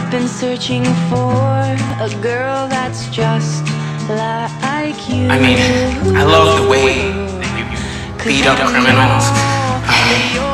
I've been searching for a girl that's just like you. I mean, I love the way that you beat up criminals.